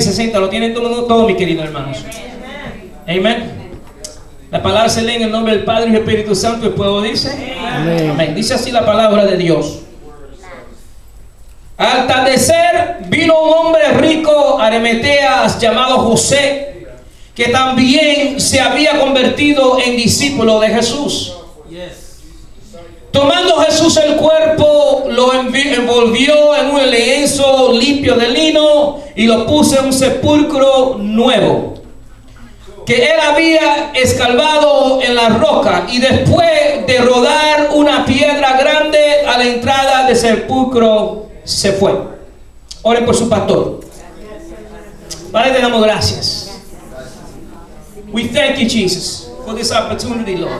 60. ¿Lo tienen todo, mis queridos hermanos? Amén. La palabra se lee en el nombre del Padre y del Espíritu Santo. El pueblo dice amén. Amén. Dice así la palabra de Dios. Al atardecer vino un hombre rico, Arimatea, llamado José, que también se había convertido en discípulo de Jesús. Tomando Jesús el cuerpo, lo envolvió en un lienzo limpio de lino y lo puso en un sepulcro nuevo que él había escarbado en la roca, y después de rodar una piedra grande a la entrada del sepulcro se fue. Oren por su pastor. Padre, te damos gracias. We thank you, Jesus, for this opportunity, Lord.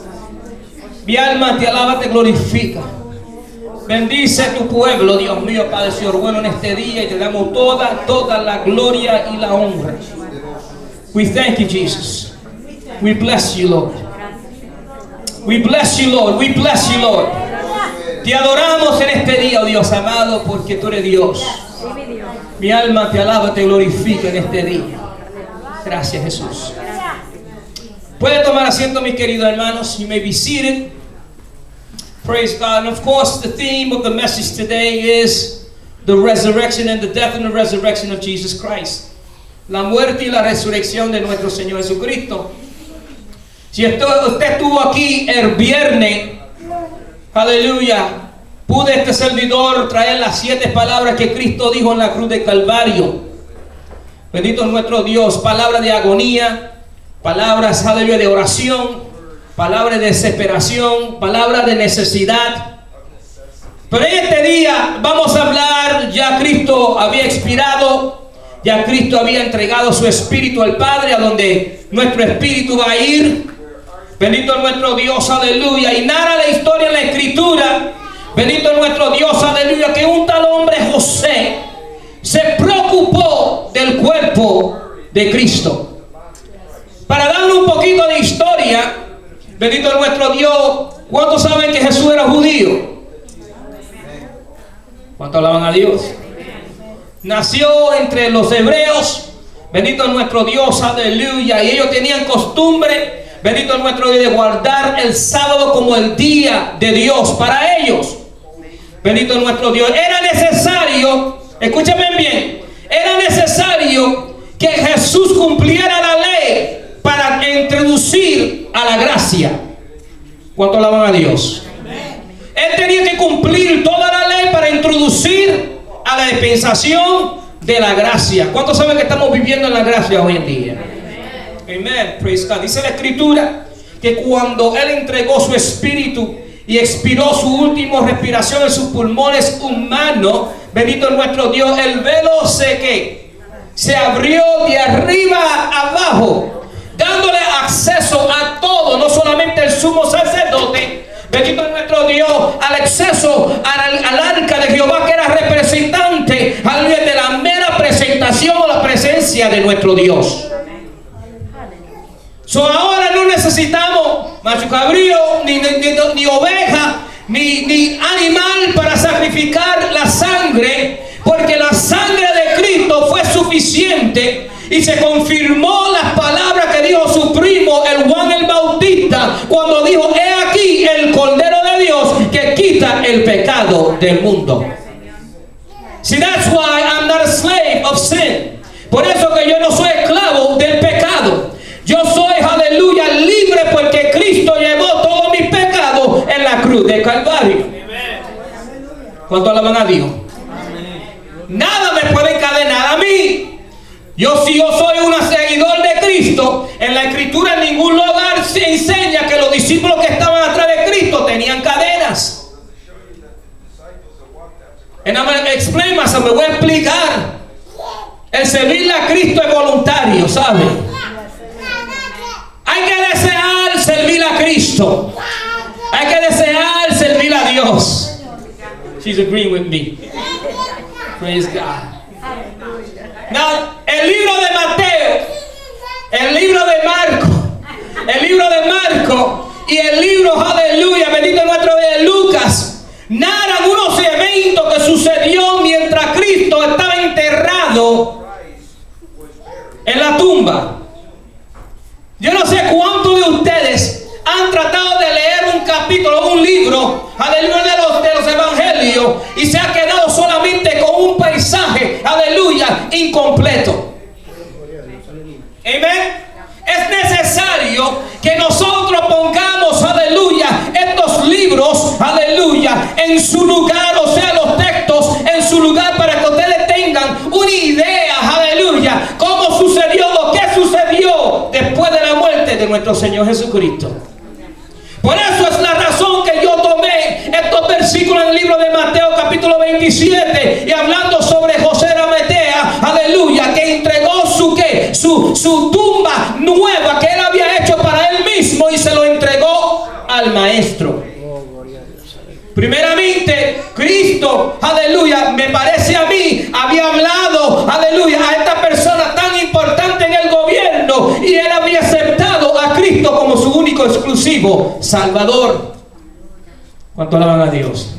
Mi alma te alaba, te glorifica. Bendice tu pueblo, Dios mío, Padre Señor bueno, en este día, y te damos toda la gloria y la honra. We thank you, Jesus. We bless you, Lord. We bless you, Lord. We bless you, Lord. Te adoramos en este día, oh Dios amado, porque tú eres Dios. Mi alma te alaba, te glorifica en este día. Gracias, Jesús. Puede tomar asiento, mis queridos hermanos. You may be seated. Praise God. And of course, the theme of the message today is the resurrection and the death and the resurrection of Jesus Christ. La muerte y la resurrección de nuestro Señor Jesucristo. Si usted estuvo aquí el viernes, aleluya, pude este servidor traer las 7 palabras que Cristo dijo en la cruz de Calvario. Bendito es nuestro Dios. Palabras de agonía, palabras, aleluya, de oración, palabras de desesperación, palabras de necesidad. Pero en este día vamos a hablar, ya Cristo había expirado, ya Cristo había entregado su espíritu al Padre, a donde nuestro espíritu va a ir. Bendito es nuestro Dios, aleluya. Y narra la historia en la Escritura, bendito es nuestro Dios, aleluya, que un tal hombre José se preocupó del cuerpo de Cristo. Para darle un poquito de historia, bendito es nuestro Dios. ¿Cuántos saben que Jesús era judío? ¿Cuántos alaban a Dios? Nació entre los hebreos, bendito es nuestro Dios, aleluya. Y ellos tenían costumbre, bendito es nuestro Dios, de guardar el sábado como el día de Dios para ellos. Bendito es nuestro Dios. Era necesario, escúchame bien, era necesario que Jesús cumpliera la ley para introducir a la gracia. ¿Cuánto alaban a Dios? Él tenía que cumplir toda la ley para introducir a la dispensación de la gracia. ¿Cuántos saben que estamos viviendo en la gracia hoy en día? Amén. Praise God. Dice la Escritura que cuando Él entregó su espíritu y expiró su última respiración en sus pulmones humanos, bendito es nuestro Dios, el velo se abrió de arriba a abajo, dándole acceso a todo, no solamente el sumo sacerdote, bendito es nuestro Dios, al acceso al arca de Jehová, que era representante de la mera presentación o la presencia de nuestro Dios. Ahora no necesitamos macho cabrío, ni oveja, ni animal para sacrificar la sangre, porque la sangre de Cristo fue suficiente. Y se confirmó las palabras que dijo su primo, el Juan el Bautista, cuando dijo: he aquí el Cordero de Dios que quita el pecado del mundo. See, that's why I'm not a slave of sin. Por eso que yo no soy esclavo del pecado. Yo soy, aleluya, libre, porque Cristo llevó todos mis pecados en la cruz de Calvario. ¿Cuánto alaban a Dios? Nada me puede encadenar a mí. Si yo soy un seguidor de Cristo, en la Escritura en ningún lugar se enseña que los discípulos que estaban atrás de Cristo tenían cadenas. And I'm going to explain myself. Me voy a explicar. El servirle a Cristo es voluntario, ¿sabe? Hay que desear servir a Cristo. Hay que desear servir a Dios. She's agreeing with me. Praise God. Now, el libro de Mateo, el libro de Marco, el libro de Marco y el libro, aleluya, bendito nuestro de Lucas, narran unos eventos que sucedió mientras Cristo estaba enterrado en la tumba. Yo no sé cuántos de ustedes han tratado de leer un capítulo, un libro, aleluya, de los evangelios, y se ha quedado solamente con un paisaje, aleluya, incompleto. Amén. Es necesario que nosotros pongamos, aleluya, estos libros, aleluya, en su lugar, o sea, los textos en su lugar, para que ustedes tengan una idea, aleluya, cómo sucedió o qué sucedió después de la muerte de nuestro Señor Jesucristo. Por eso es la razón que yo tomé estos versículos en el libro de Mateo capítulo 27 y hablando sobre José de Arimatea, aleluya, que entregó su tumba nueva que él había hecho para él mismo y se lo entregó al maestro. Primeramente, Cristo, aleluya, me parece a mí, había hablado, aleluya, a esta persona tan importante en el gobierno y él había aceptado a Cristo como su único exclusivo Salvador. ¿Cuánto alaban a Dios?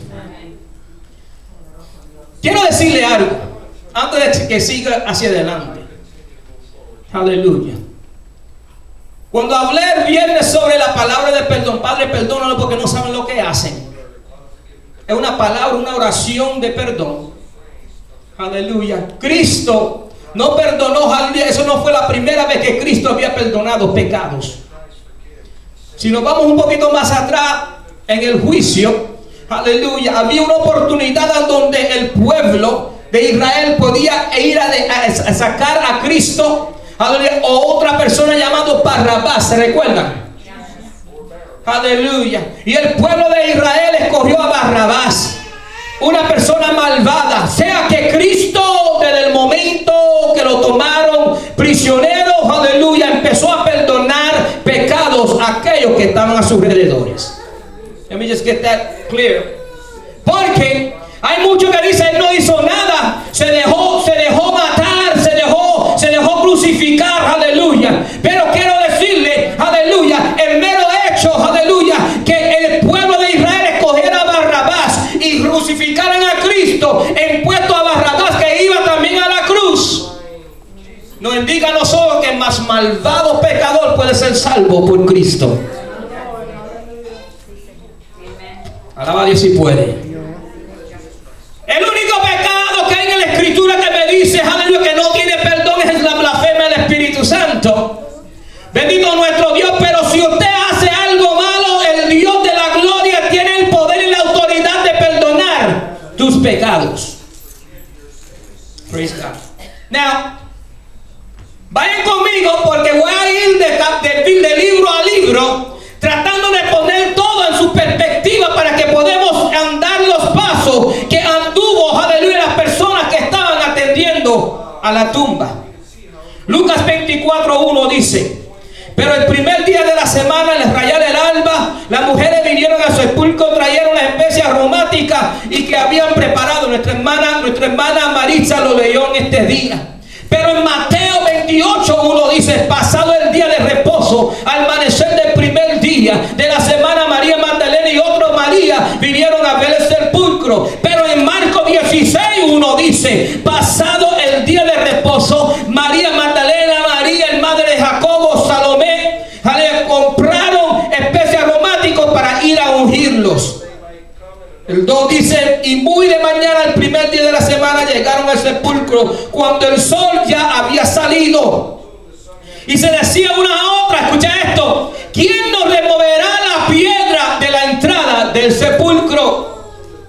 Quiero decirle algo antes de que siga hacia adelante. Aleluya. Cuando hablé el viernes sobre la palabra de perdón, Padre, perdónalo porque no saben lo que hacen. Es una palabra, una oración de perdón. Aleluya. Cristo no perdonó, aleluya. Eso no fue la primera vez que Cristo había perdonado pecados. Si nos vamos un poquito más atrás, en el juicio, aleluya, había una oportunidad donde el pueblo de Israel podía ir a sacar a Cristo, aleluya, o otra persona llamada Barrabás, ¿se recuerdan? Aleluya. Y el pueblo de Israel escogió a Barrabás, una persona malvada. Sea que Cristo, desde el momento que lo tomaron prisionero, aleluya, empezó a perdonar pecados a aquellos que estaban a sus alrededores. Let me just get that clear. Porque hay muchos que dicen no hizo nada, se dejó matar, se dejó crucificar, aleluya. Pero quiero decirle, aleluya, el mero hecho, aleluya, que el pueblo de Israel escogiera a Barrabás y crucificaran a Cristo en puesto a Barrabás, que iba también a la cruz, nos indica a nosotros que el más malvado pecador puede ser salvo por Cristo. Alaba a Dios si puede. El único pecado que hay en la escritura que me dice, aleluya, que no tiene perdón es la blasfemia del Espíritu Santo. Bendito nuestro Dios. Pero si usted hace algo malo, el Dios de la gloria tiene el poder y la autoridad de perdonar tus pecados. Praise God. Now, vayan conmigo porque voy a ir de libro a libro, tratando de poner todo en su perspectiva para que podamos andar los pasos que anduvo, aleluya, las personas que estaban atendiendo a la tumba. Lucas 24:1 dice: pero el primer día de la semana, al rayar el alba, las mujeres vinieron al sepulcro, trajeron las especias aromáticas y que habían preparado. Nuestra hermana Maritza lo leyó en este día. Pero en Mateo 28:1 dice: pasado el día de reposo, al amanecer del primer día de la semana, María Magdalena y otra María vinieron a ver el sepulcro. Pero en Marcos 16:1 dice: pasado el día de reposo, María Magdalena, María, el madre de Jacobo, Salomé, compraron especias aromáticos para ir a ungirlos. El 2 dice: y muy de mañana, el primer día de la semana, llegaron al sepulcro cuando el sol ya había salido. Y se decía una a otra, escucha esto: ¿quién nos removerá la piedra de la entrada del sepulcro?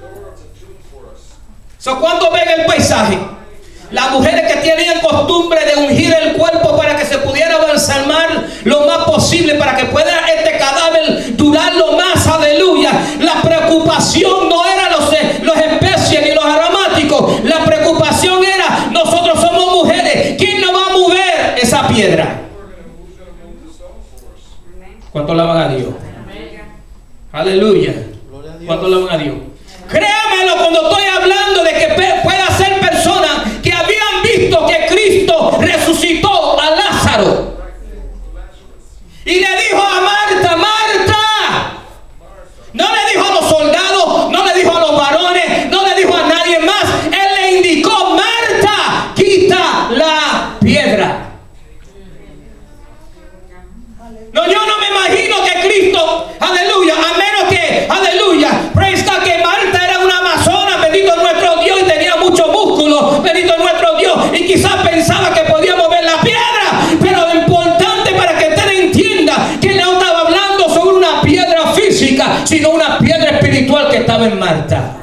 ¿Cuántos ven el paisaje? Las mujeres que tenían costumbre de ungir el cuerpo para que se pudiera balsamar lo más posible, para que pueda este cadáver durar lo más, aleluya. La preocupación no era los especies ni los aromáticos. La preocupación era: nosotros somos mujeres, ¿quién nos va a mover esa piedra? ¿Cuánto alaban a Dios? Aleluya. ¿Cuánto alaban a Dios? Créamelo cuando estoy hablando de que pueda ser personas que habían visto que Cristo resucitó a Lázaro. Y le dijo a Marta: Marta. No le dijo a los soldados, no le dijo a los varones, no le dijo a nadie más. Él le indicó: Marta, quita la piedra. sino una piedra espiritual que estaba en Marta.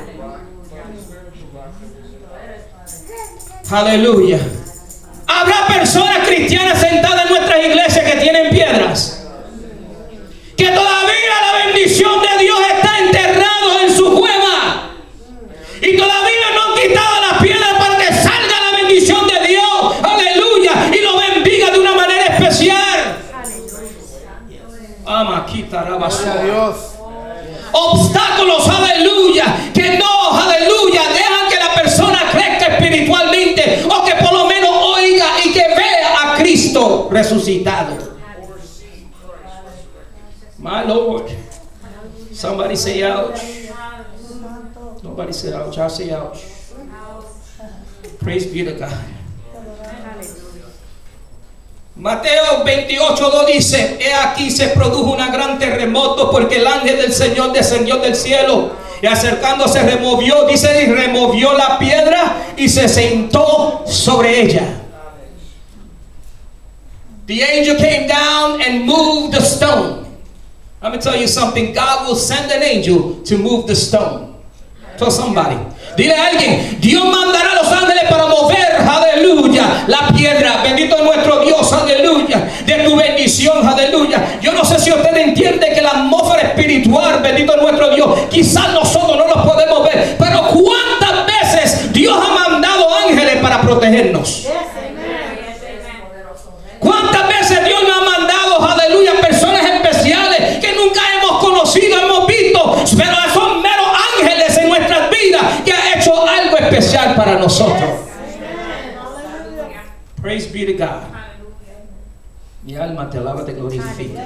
Aleluya. Habrá personas cristianas sentadas en nuestras iglesias que tienen piedras, que todavía la bendición de Dios está enterrado en su cueva, y todavía no han quitado las piedras para que salga la bendición de Dios, aleluya, y lo bendiga de una manera especial. Ama, quitará basura. Dios. Obstáculos, aleluya, que no, aleluya, dejan que la persona crezca espiritualmente, o que por lo menos oiga y que vea a Cristo resucitado. My Lord. Somebody say ouch. Nobody said ouch. I say ouch. Praise be to God. Mateo 28:2 dice: he aquí se produjo un gran terremoto, porque el ángel del Señor descendió del cielo y acercándose removió, dice, y removió la piedra y se sentó sobre ella. The angel came down and moved the stone. Let me tell you something. God will send an angel to move the stone. Tell somebody. Dile a alguien: Dios mandará a los ángeles para mover, aleluya, la piedra. Bendito es nuestro Dios, aleluya, de tu bendición, aleluya. Yo no sé si usted entiende que la atmósfera espiritual, bendito es nuestro Dios, quizás nosotros no los podemos ver, pero cuántas veces Dios ha mandado ángeles para protegernos. ¿Cuántas veces Dios nos ha mandado, aleluya, personas especiales que nunca hemos conocido, hemos visto, pero son meros ángeles en nuestras vidas que ha hecho algo especial para nosotros? Praise be to God. Mi alma te alaba, te glorifica.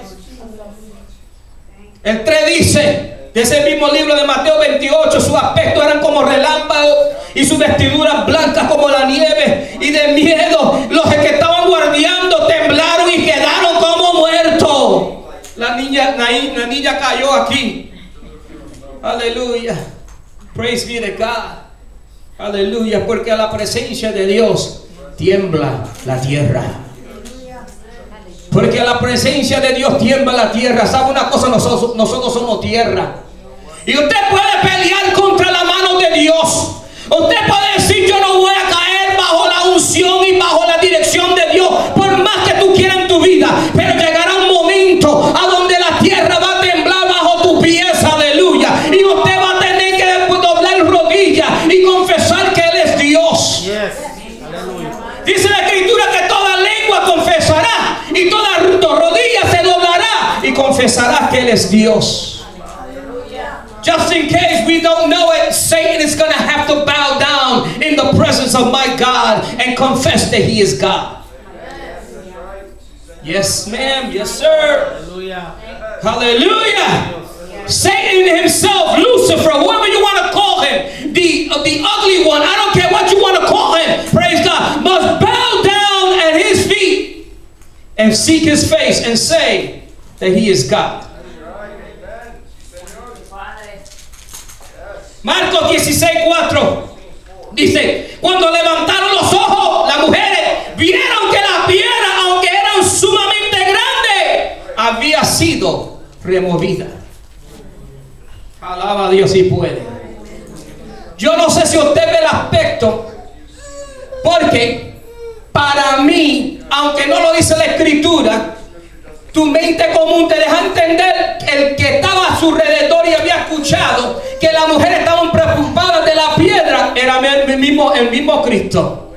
El 3 dice, de ese mismo libro de Mateo 28, su aspecto eran como relámpagos y sus vestiduras blancas como la nieve, y de miedo los que estaban guardiando temblaron y quedaron como muertos. La niña cayó aquí. Aleluya. Praise be to God. Aleluya, porque a la presencia de Dios tiembla la tierra. Porque a la presencia de Dios tiembla la tierra. ¿Sabe una cosa? Nosotros somos tierra. Y usted puede pelear contra la mano de Dios. Usted puede decir: yo no voy a caer bajo la unción y bajo la dirección de Dios, por más que tú quieras en tu vida. Pero llegará un momento a donde la tierra va a temblar bajo tus pies, aleluya. Y usted va a tener que doblar rodillas y confesar que Él es Dios. Yes. Dice la Escritura que toda lengua confesará y toda rodilla se doblará y confesará que Él es Dios. Just in case we don't know it, Satan is going to have to bow down in the presence of my God and confess that He is God. Yes, ma'am. Yes, sir. Hallelujah. Hallelujah. Satan himself, Lucifer, whoever you want to call him, the ugly one, I don't care what you want to call him, praise God, must bow down at His feet and seek His face and say that He is God. Marcos 16:4 dice: cuando levantaron los ojos, las mujeres vieron que la piedra, aunque eran sumamente grande, había sido removida. Alaba a Dios si puede. Yo no sé si usted ve el aspecto, porque para mí, aunque no lo dice la Escritura, tu mente común te deja entender que el que estaba a su alrededor y había escuchado que las mujeres estaban preocupadas de la piedra era el mismo Cristo.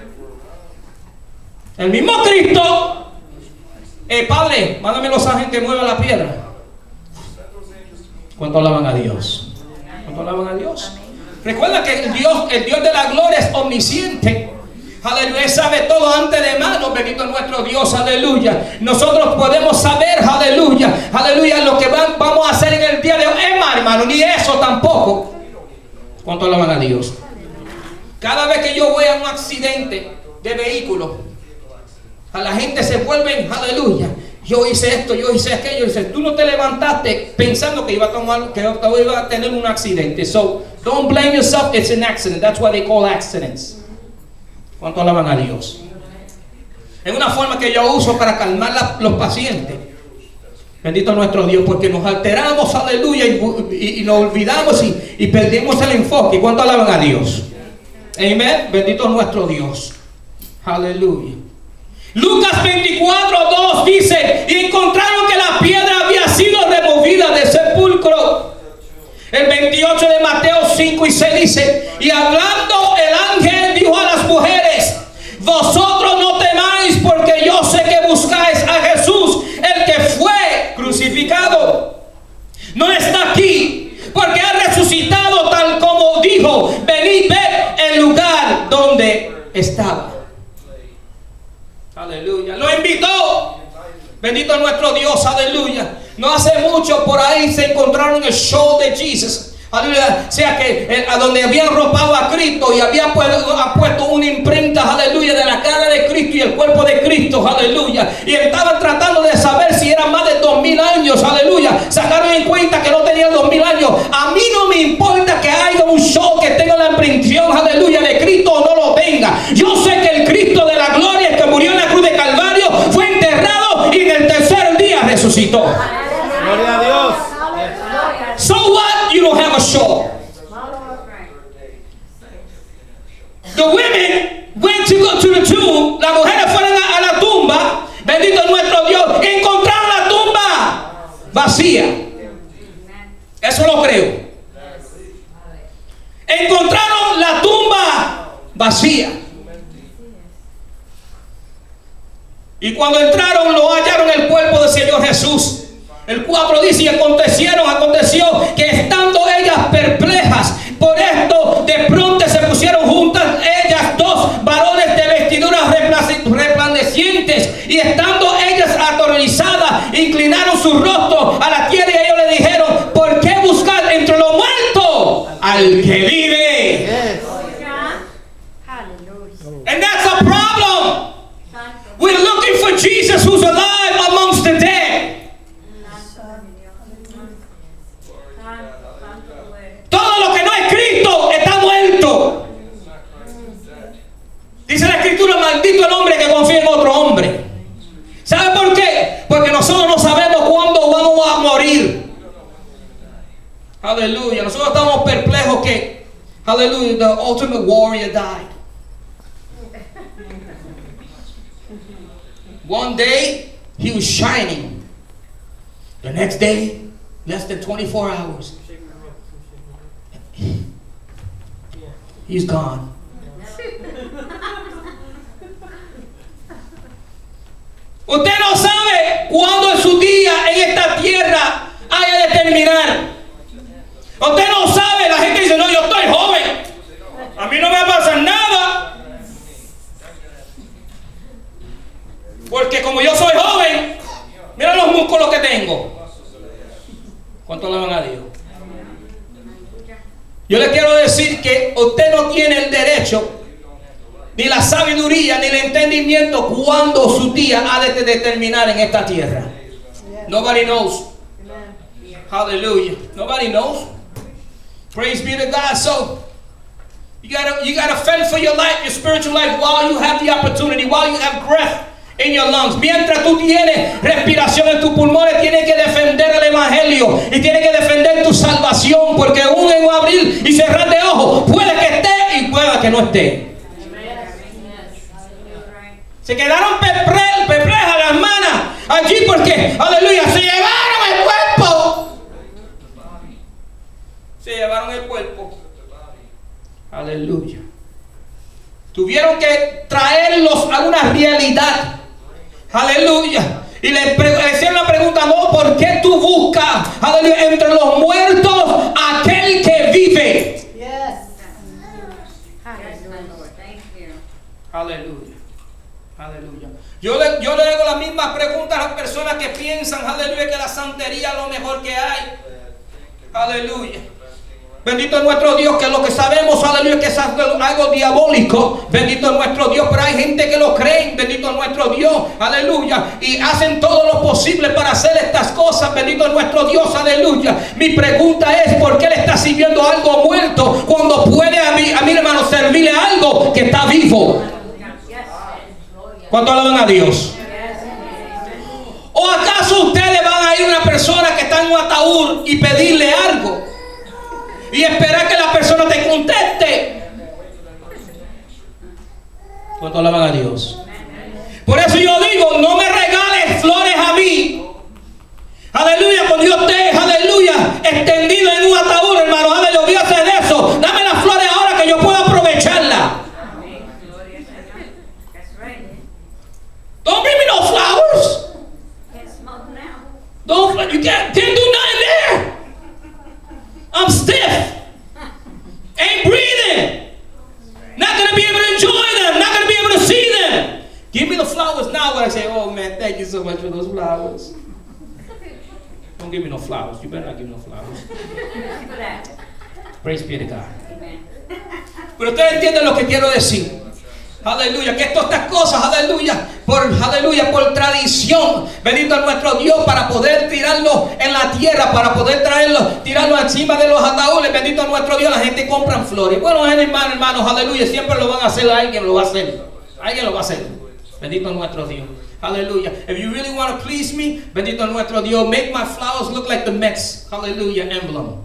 El mismo Cristo. Padre, mándame los ángeles que muevan la piedra. ¿Cuánto alaban a Dios? ¿Cuánto alaban a Dios? Recuerda que el Dios de la gloria es omnisciente. Aleluya, Él sabe todo antes de mano. Bendito es nuestro Dios, aleluya. Nosotros podemos saber, aleluya, aleluya, lo que vamos a hacer en el día de hoy. Hermano, ni eso tampoco. ¿Cuánto alaban a Dios? Cada vez que yo voy a un accidente de vehículo, a la gente se vuelven, aleluya, yo hice esto, yo hice aquello. Dice: tú no te levantaste pensando que iba a tener un accidente. So don't blame yourself, it's an accident. That's why they call accidents. ¿Cuánto alaban a Dios? Es una forma que yo uso para calmar los pacientes. Bendito nuestro Dios, porque nos alteramos, aleluya, y nos olvidamos y perdemos el enfoque. ¿Cuánto alaban a Dios? Amén. Bendito nuestro Dios. Aleluya. Lucas 24:2 dice: y encontraron que la piedra había sido removida del sepulcro. El 28 de Mateo 5:6 dice: y hablando el ángel dijo a las mujeres: vosotros no temáis, porque yo sé que buscáis a Jesús, el que fue crucificado. No está aquí, porque ha resucitado, tal como dijo. Venid, ved el lugar donde estaba. Aleluya. Lo invitó. Bendito nuestro Dios. Aleluya. No hace mucho por ahí se encontraron el show de Jesús. Aleluya. O sea que a donde habían ropado a Cristo y habían puesto una imprenta, aleluya, de la cara de Cristo y el cuerpo de Cristo, aleluya. Y estaban tratando de saber si eran más de 2000 años, aleluya. Sacaron en cuenta que no tenían 2000 años. A mí no me importa que haya un show que tenga la impresión, aleluya, de Cristo o no lo tenga. Yo sé que el Cristo de la gloria, el que murió en la cruz de Calvario, fue enterrado y en el tercer día resucitó. Gloria a Dios. So what? You don't have a show. The women went to go to the tomb. Las mujeres fueron a la tumba. Bendito nuestro Dios. Encontraron la tumba vacía. Eso lo creo. Encontraron la tumba vacía. Y cuando entraron, lo hallaron el cuerpo del Señor Jesús. El 4 dice: y aconteció que estando ellas perplejas por esto, de pronto se pusieron juntas ellas dos varones de vestiduras resplandecientes, y estando ellas aterrorizadas, inclinaron su rostro a la tierra, y ellos le dijeron: ¿por qué buscar entre los muertos al que vive? Yes. And that's a problem. We're looking for Jesus who's alive amongst the dead. Todo lo que no es Cristo está muerto. Dice la Escritura: maldito el hombre que confía en otro hombre. ¿Sabe por qué? Porque nosotros no sabemos cuándo vamos a morir. Aleluya. Nosotros estamos perplejos que, aleluya, the ultimate warrior died. One day he was shining. The next day, less than 24 hours, he's gone. Usted no sabe cuándo es su día en esta tierra haya de terminar. Usted no sabe. La gente dice: no, yo estoy joven, a mí no me va a pasar nada, porque como yo soy joven, mira los músculos que tengo. ¿Cuánto alaban a Dios? Yo le quiero decir que usted no tiene el derecho, ni la sabiduría, ni el entendimiento cuándo su día ha de terminar en esta tierra. Nobody knows. Hallelujah. Nobody knows. Praise be to God. So you gotta fend for your life, your spiritual life, while you have the opportunity, while you have breath in your lungs. Mientras tú tienes respiración en tus pulmones, tienes que defender el evangelio y tienes que defender tu salvación, porque un en abrir y cerrar de ojos, puede que esté y puede que no esté. Se quedaron perplejas las manas allí porque, aleluya, se llevaron el cuerpo. Se llevaron el cuerpo. Aleluya. Tuvieron que traerlos a una realidad. Aleluya. Y le hicieron la pregunta: no, ¿por qué tú buscas, aleluya, entre los muertos aquel que vive? Yes. Aleluya. Aleluya. Yo le hago las mismas preguntas a las personas que piensan, aleluya, que la santería es lo mejor que hay. Aleluya. Bendito es nuestro Dios, que lo que sabemos, aleluya, que es algo diabólico. Bendito es nuestro Dios, pero hay gente que lo cree. Bendito es nuestro Dios, aleluya, y hacen todo lo posible para hacer estas cosas. Bendito es nuestro Dios, aleluya. Mi pregunta es: ¿por qué le está sirviendo algo muerto cuando puede a mi hermano servirle algo que está vivo? ¿Cuánto alaban a Dios? ¿O acaso ustedes van a ir a una ataúd y pedirle algo y esperar que la persona te conteste. ¿Cuánto alaban a Dios? Por eso yo digo, no me regales flores a mí. Aleluya, cuando yo esté, aleluya, extendido en un ataúd, hermano, aleluya, voy a hacer eso. Dame las flores ahora que yo pueda aprovecharla. Don't bring me no flowers. Don't, you can't do nothing there. I'm stiff. Ain't breathing. Not going to be able to enjoy them. Not going to be able to see them. Give me the flowers now when I say, oh man, thank you so much for those flowers. Don't give me no flowers. You better not give me no flowers. Praise be to God. Pero ustedes entienden lo que quiero decir. Aleluya, que estas cosas, aleluya, por tradición, bendito es nuestro Dios, para poder tirarlo en la tierra, para poder tirarlo encima de los ataúdes, bendito es nuestro Dios, la gente compra flores. Bueno, hermanos, aleluya, siempre lo van a hacer, alguien lo va a hacer, bendito es nuestro Dios. Hallelujah. If you really want to please me, bendito nuestro Dios, make my flowers look like the Mets, hallelujah, emblem.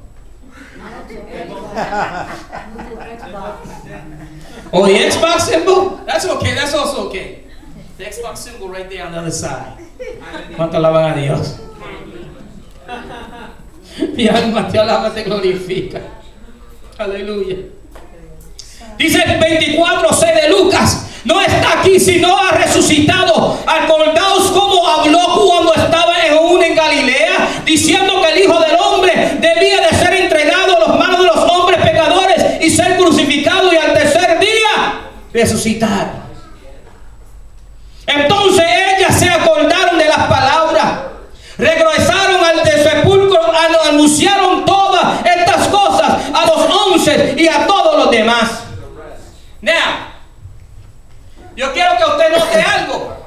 Oh, the Xbox symbol? That's okay, that's also okay. The Xbox symbol right there on the other side. ¿Cuánto alaban a Dios? Mi alma te alaba, te glorifica. Aleluya. Dice el 24:6 de Lucas. No está aquí, sino ha resucitado. Acordaos cómo habló cuando estaba en Galilea, diciendo que el Hijo del Hombre debía de ser entregado a las manos de los hombres pecadores y ser crucificado y al tercer día resucitar. Entonces ellas se acordaron de las palabras, regresaron al sepulcro, anunciaron todas estas cosas a los 11 y a todos los demás. Now, yo quiero que usted note algo.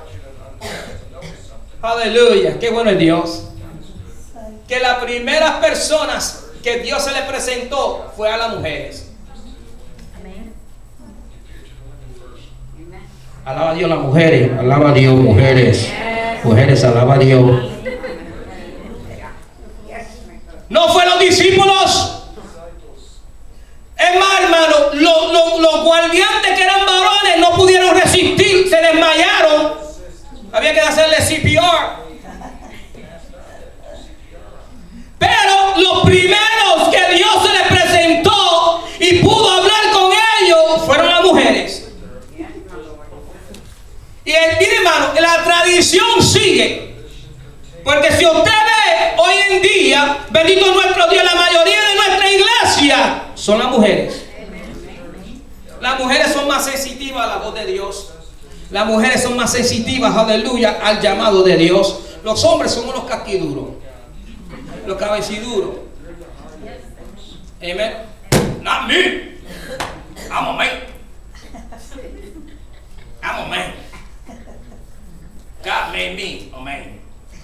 Aleluya, qué bueno es Dios. Que las primeras personas que Dios se le presentó fue a las mujeres. Alaba a Dios las mujeres, alaba a Dios mujeres. Mujeres, alaba a Dios. No fue los discípulos. Es más, hermano, los guardiantes que eran varones no pudieron resistir, se desmayaron. Había que hacerle CPR. Pero los primeros que Dios se les presentó y pudo hablar con ellos fueron las mujeres. Y mire, hermano, la tradición sigue. Porque si usted ve hoy en día, bendito nuestro Dios, la mayoría de nuestra iglesia son las mujeres. Las mujeres son más sensitivas a la voz de Dios. Las mujeres son más sensitivas, aleluya, al llamado de Dios. Los hombres son unos casquiduros, los cabeciduros. Amen. Not me. I'm a man. I'm a man. God made me a man.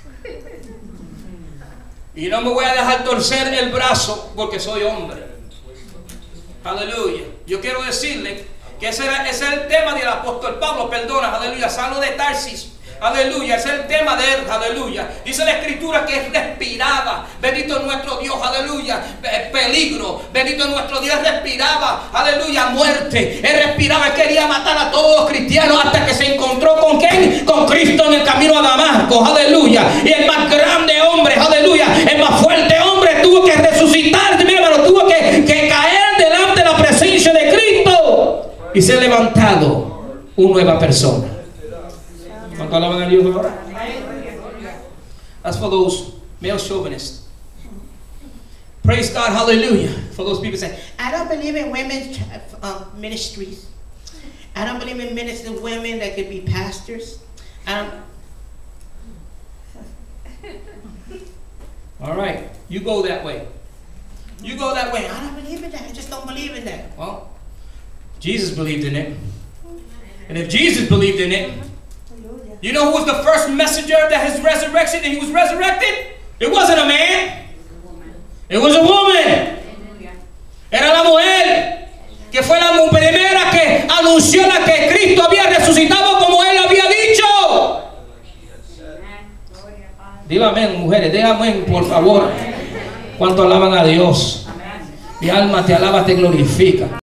Y no me voy a dejar torcer el brazo porque soy hombre. Aleluya. Yo quiero decirle que ese es el tema del apóstol Pablo, perdona, aleluya, Saulo de Tarsis. Aleluya, ese es el tema de él, aleluya. Dice la escritura que él respiraba, bendito nuestro Dios, aleluya, peligro, bendito nuestro Dios, respiraba, aleluya, muerte. Él respiraba, él quería matar a todos los cristianos hasta que se encontró con ¿quién? Con Cristo en el camino a Damasco, aleluya. Y el más grande hombre, aleluya, el más fuerte hombre tuvo que resucitar, mi hermano, tuvo que caer delante de la presencia de Cristo y ser levantado una nueva persona. ¿Cuánto alaban a Dios ahora? That's for those male chauvinists. Praise God, hallelujah. For those people saying, I don't believe in women's ministries. I don't believe in ministering women that could be pastors. All right, you go that way. You go that way. I don't believe in that. I just don't believe in that. Well, Jesus believed in it. And if Jesus believed in it, you know who was the first messenger that his resurrection and he was resurrected? It wasn't a man. It was a woman. Era la mujer que fue la primera que anunció que Cristo había resucitado como él había dicho. Diga amén, mujeres, diga amén, por favor. ¿Cuánto alaban a Dios? Mi alma te alaba, te glorifica.